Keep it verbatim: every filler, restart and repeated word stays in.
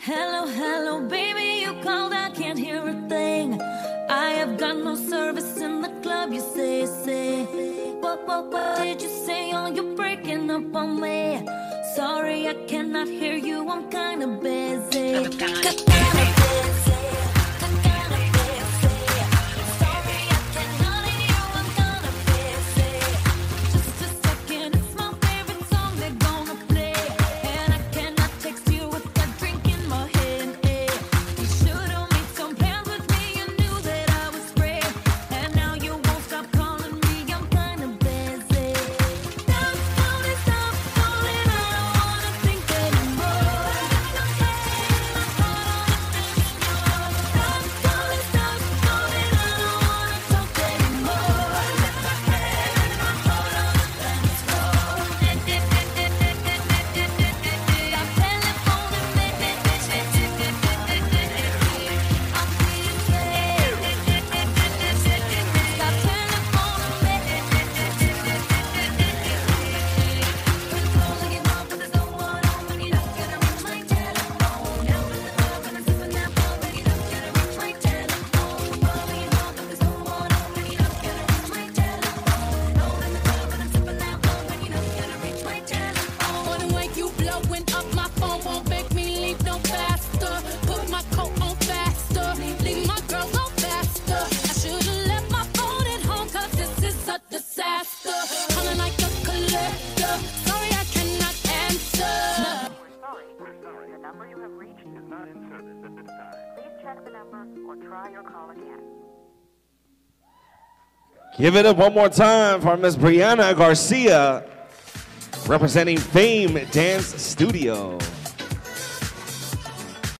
Hello, hello, baby, you called, I can't hear a thing. I have got no service in the club, you say, say. What, what, what did you say? Oh, you're breaking up on me. Sorry, I cannot hear you, I'm kinda busy. I'm kinda busy. Give it up one more time for Miss Briana Garcia, representing Fame Dance Studio.